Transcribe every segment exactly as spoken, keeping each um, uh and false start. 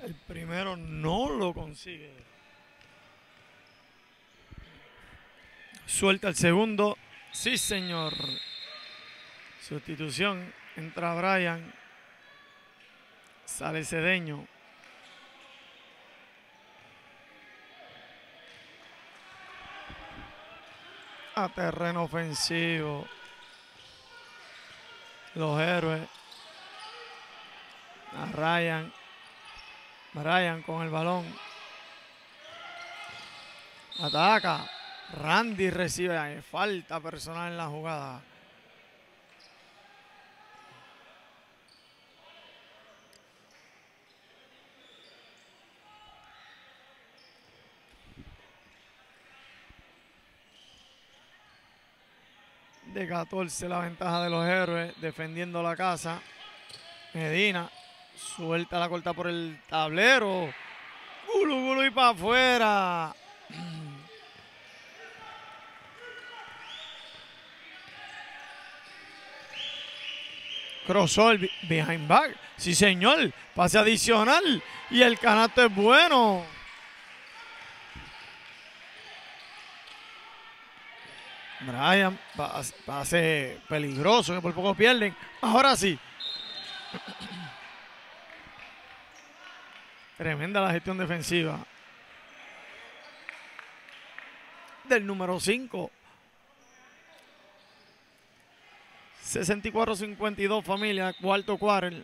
El primero no lo consigue. Suelta el segundo. Sí, señor. Sustitución. Entra Brian. Sale Cedeño. A terreno ofensivo. Los héroes. A Ryan. Brian con el balón. Ataca. Randy recibe. Falta personal en la jugada. De catorce la ventaja de los héroes, defendiendo la casa. Medina suelta la corta por el tablero. Gulu, gulu y para afuera. Crossover behind back. Sí, señor. Pase adicional. Y el canasto es bueno. Brian, pase peligroso, que por poco pierden. Ahora sí. Tremenda la gestión defensiva del número cinco. sesenta y cuatro cincuenta y dos familia, cuarto quarter.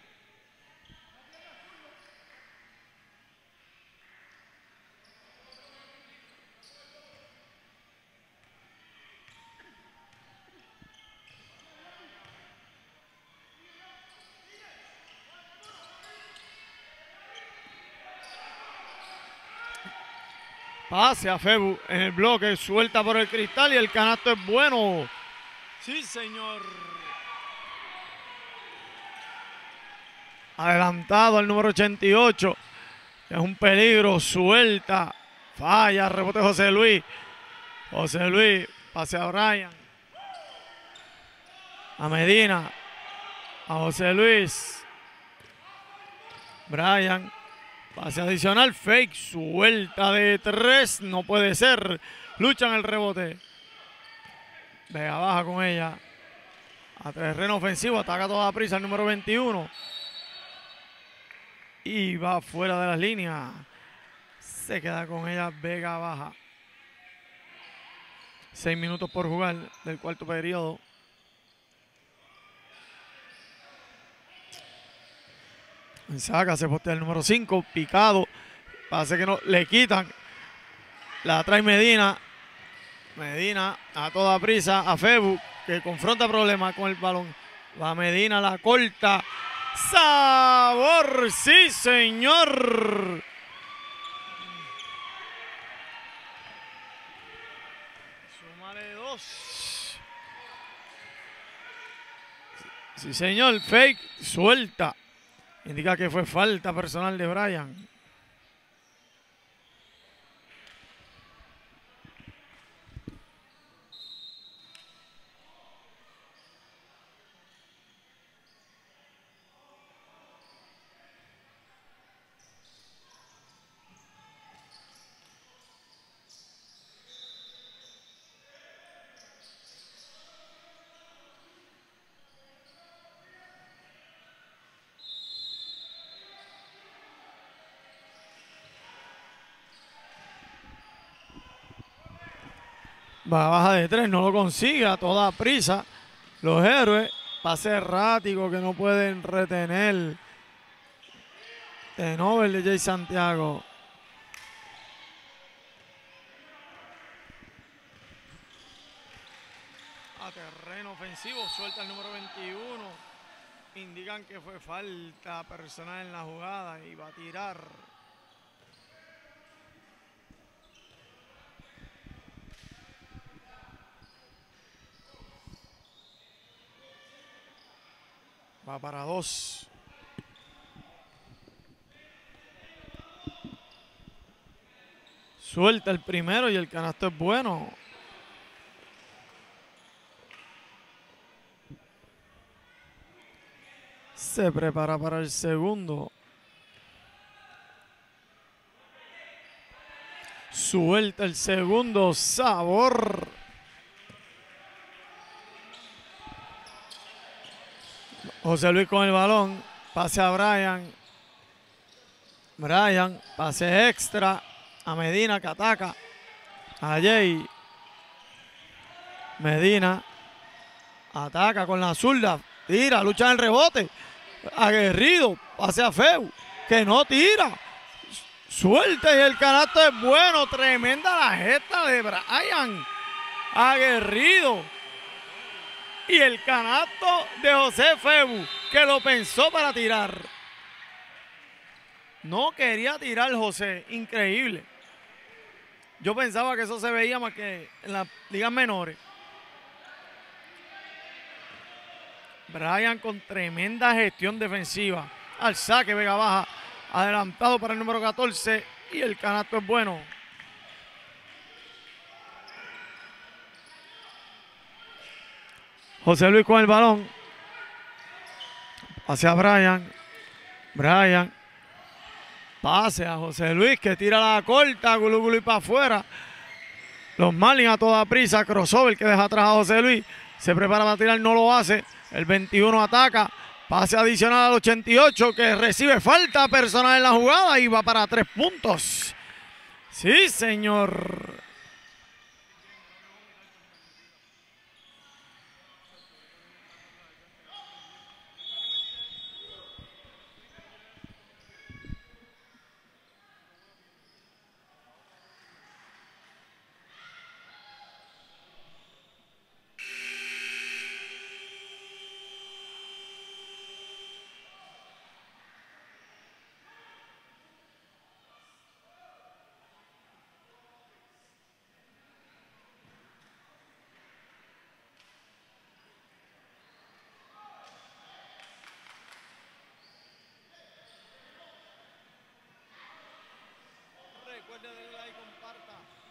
Pase a Febu en el bloque, suelta por el cristal y el canasto es bueno. Sí, señor. Adelantado al número ochenta y ocho. Es un peligro, suelta. Falla, rebote José Luis. José Luis, pase a Brian. A Medina. A José Luis. Brian. Pase adicional, fake, suelta de tres, no puede ser. Luchan el rebote. Vega baja con ella. A terreno ofensivo, ataca a toda prisa el número veintiuno. Y va fuera de las líneas. Se queda con ella Vega baja. Seis minutos por jugar del cuarto periodo. Saca, se postea el número cinco, picado. Pase que no le quitan. La trae Medina. Medina a toda prisa a Febu, que confronta problemas con el balón. Va Medina, la corta. ¡Sabor! ¡Sí, señor! Súmale dos. Sí, señor. Fake, suelta. Indica que fue falta personal de Brian. Va a baja de tres, no lo consigue a toda prisa. Los héroes, pase errático que no pueden retener. De Nobel de Jay Santiago. A terreno ofensivo, suelta el número veintiuno. Indican que fue falta personal en la jugada y va a tirar. Va para dos. Suelta el primero y el canasto es bueno. Se prepara para el segundo. Suelta el segundo sabor. José Luis con el balón. Pase a Brian. Brian, pase extra a Medina que ataca. A Jay. Medina ataca con la zurda. Tira, lucha en el rebote. Aguerrido, pase a Feu, que no tira. Suelta y el canasto es bueno. Tremenda la gesta de Brian. Aguerrido. Y el canasto de José Feu, que lo pensó para tirar. No quería tirar José. Increíble. Yo pensaba que eso se veía más que en las ligas menores. Brian con tremenda gestión defensiva. Al saque, Vega Baja. Adelantado para el número catorce. Y el canasto es bueno. José Luis con el balón. Hacia Brian. Brian. Pase a José Luis que tira la corta. Gulu Gulu y para afuera. Los Marlins a toda prisa. Crossover que deja atrás a José Luis. Se prepara para tirar, no lo hace. El veintiuno ataca. Pase adicional al ochenta y ocho que recibe falta personal en la jugada y va para tres puntos. Sí, señor. Recuerde darle like, comparta.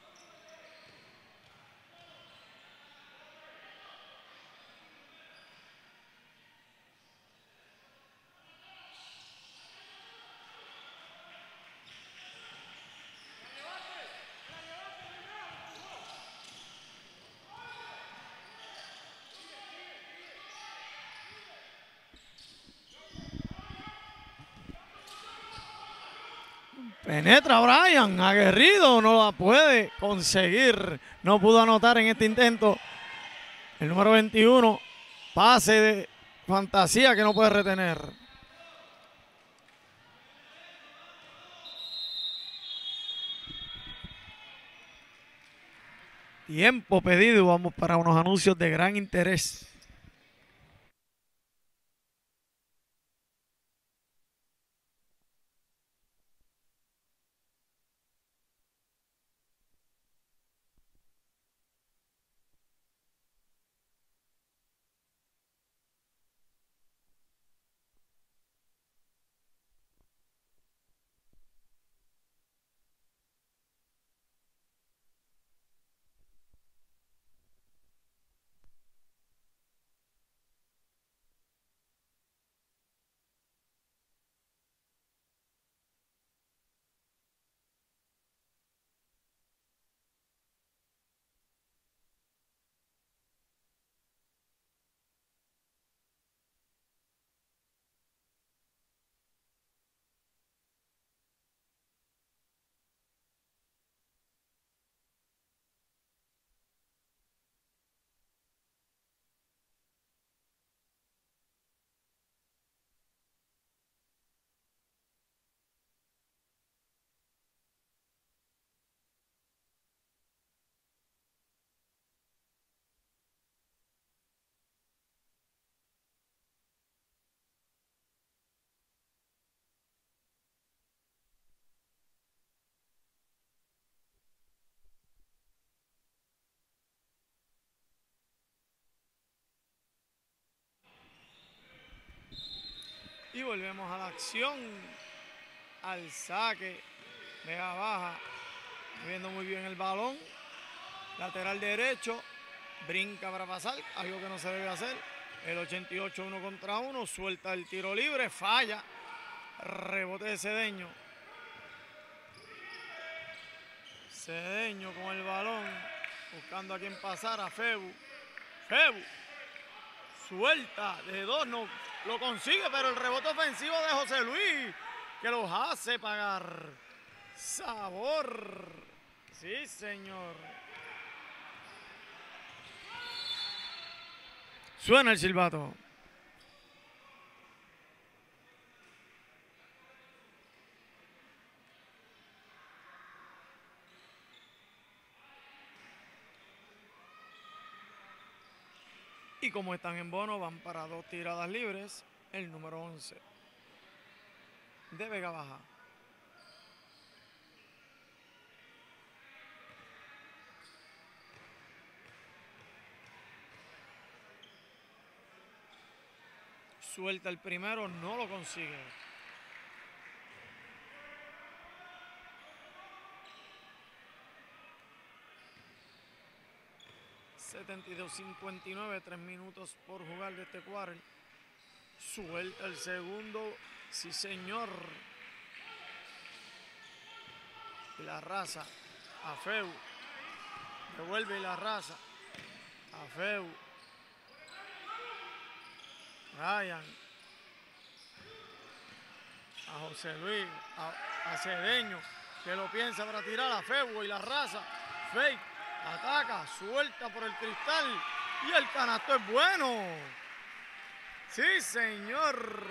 Penetra Brian, aguerrido, no la puede conseguir. No pudo anotar en este intento. El número veintiuno, pase de fantasía que no puede retener. Tiempo pedido, vamos para unos anuncios de gran interés. Y volvemos a la acción. Al saque. Vega Baja. Viendo muy bien el balón. Lateral derecho. Brinca para pasar. Algo que no se debe hacer. El ochenta y ocho, uno contra uno. Suelta el tiro libre. Falla. Rebote de Cedeño. Cedeño con el balón, buscando a quien pasar, a Febu. Febu suelta de dos, no lo consigue, pero el rebote ofensivo de José Luis, que los hace pagar. Sabor. Sí, señor. Suena el silbato. Y como están en bono, van para dos tiradas libres. El número once de Vega Baja. Suelta el primero, no lo consigue. setenta y dos cincuenta y nueve, tres minutos por jugar de este cuarto. Suelta el segundo, sí señor. Y la raza a Feu. Devuelve la raza a Feu. Ryan. A José Luis. A, a Cedeño, que lo piensa para tirar a Feu y la raza. Fake. Ataca, suelta por el cristal y el canasto es bueno. Sí, señor.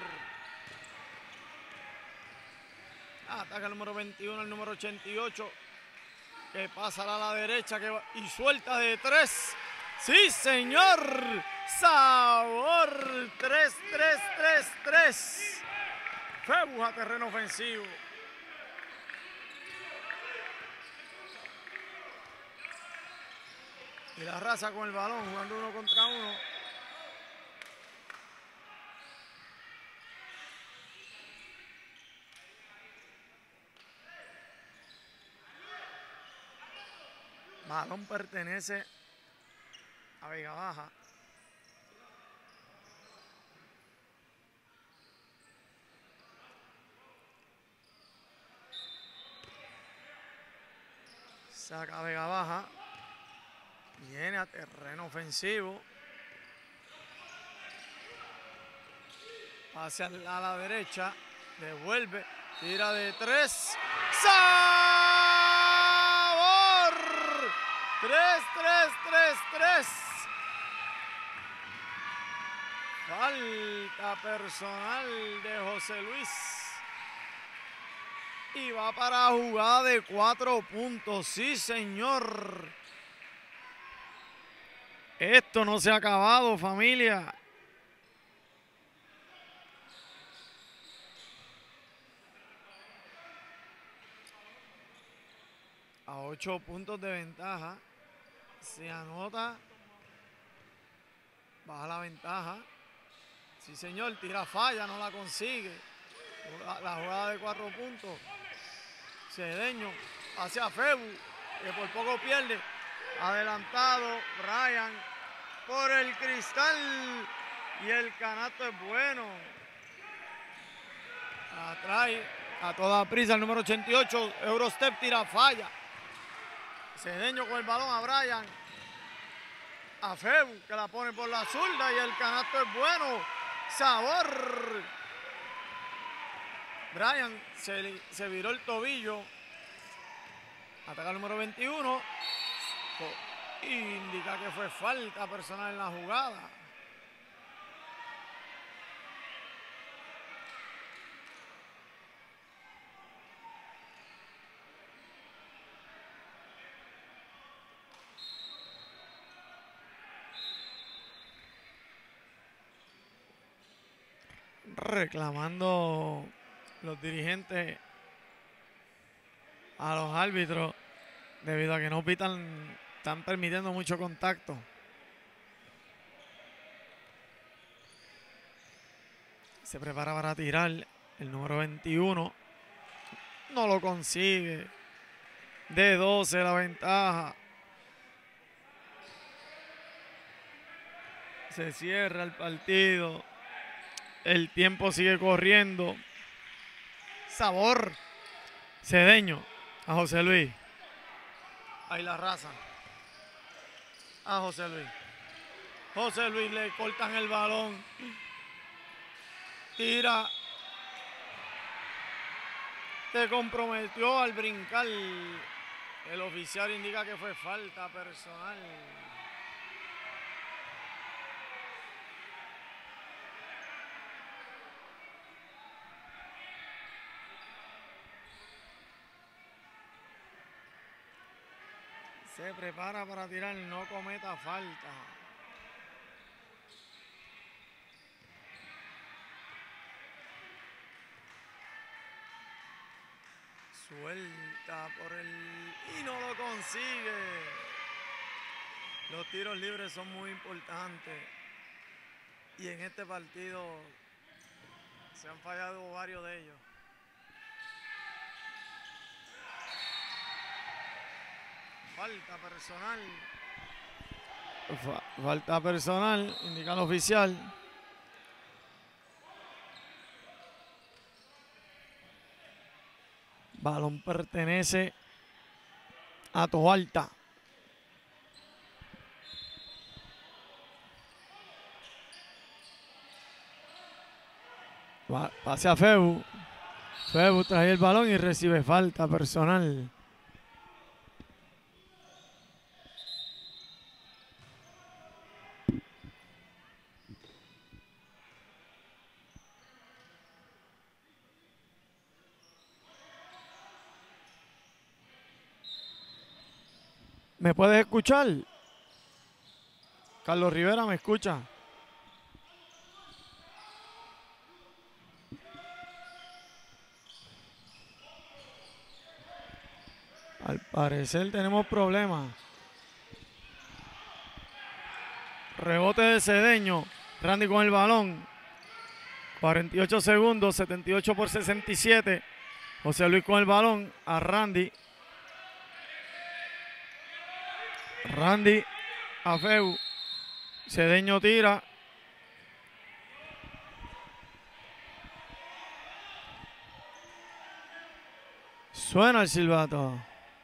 Ataca el número veintiuno, el número ochenta y ocho, que pasa a la derecha que va, y suelta de tres. Sí, señor. Sabor. tres, tres, tres, tres. Febu a terreno ofensivo. Y la raza con el balón, jugando uno contra uno. Balón pertenece a Vega Baja. Saca a Vega Baja. Viene a terreno ofensivo. Pase a la, a la derecha. Devuelve. Tira de tres. ¡Sabor! tres, tres, tres, tres. Falta personal de José Luis. Y va para jugada de cuatro puntos. Sí, señor. Esto no se ha acabado, familia. A ocho puntos de ventaja. Se anota. Baja la ventaja. Sí, señor. Tira falla, no la consigue. La, la jugada de cuatro puntos. Cedeño hacia Febu, que por poco pierde. Adelantado Ryan por el cristal y el canasto es bueno. Atrae a toda prisa el número ochenta y ocho. Eurostep tira falla. Cedeño con el balón a Brian. A Febu, que la pone por la zurda y el canasto es bueno. Sabor. Brian se, se viró el tobillo. Ataca el número veintiuno. Indica que fue falta personal en la jugada. Reclamando los dirigentes a los árbitros debido a que no pitan, están permitiendo mucho contacto. Se prepara para tirar el número veintiuno. No lo consigue. De doce la ventaja. Se cierra el partido. El tiempo sigue corriendo. Sabor. Cedeño a José Luis. Ahí la raza. A José Luis. José Luis le cortan el balón. Tira. Se comprometió al brincar. El oficial indica que fue falta personal. Se prepara para tirar, no cometa falta. Suelta por el... y no lo consigue. Los tiros libres son muy importantes. Y en este partido se han fallado varios de ellos. Falta personal. Fa- falta personal, indica el oficial. Balón pertenece a Toalta. Va- Pase a Febu. Febu trae el balón y recibe falta personal. ¿Me puedes escuchar? Carlos Rivera, ¿me escucha? Al parecer tenemos problemas. Rebote de Cedeño. Randy con el balón. cuarenta y ocho segundos, setenta y ocho por sesenta y siete. José Luis con el balón a Randy. Randy a Febu. Cedeño tira. Suena el silbato.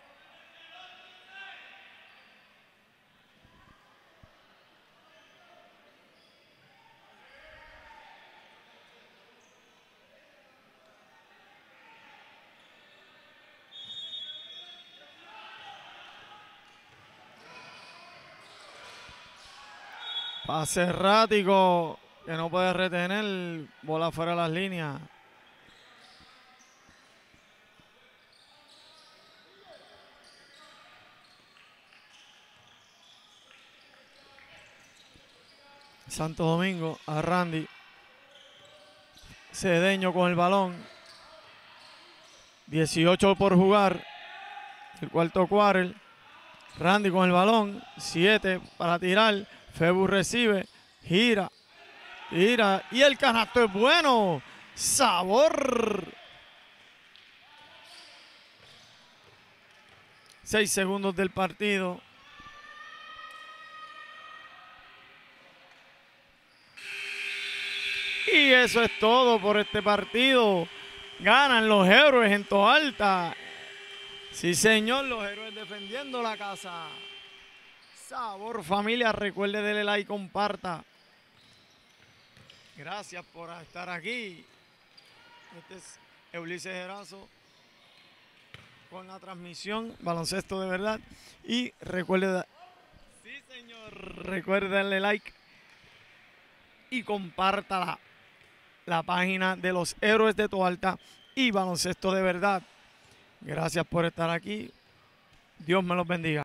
Pase errático que no puede retener. Bola fuera de las líneas. Santo Domingo a Randy. Cedeño con el balón. dieciocho por jugar. El cuarto quarter. Randy con el balón. siete para tirar. Febu recibe. Gira. Gira. Y el canasto es bueno. Sabor. Seis segundos del partido. Y eso es todo por este partido. Ganan los héroes en Toalta. Sí, señor, los héroes defendiendo la casa. Sabor, familia. Recuerde darle like y comparta. Gracias por estar aquí. Este es Ulises Erazo con la transmisión Baloncesto de Verdad. Y recuerde, sí, señor, recuerde darle like y comparta la la página de los héroes de Toalta y Baloncesto de Verdad. Gracias por estar aquí. Dios me los bendiga.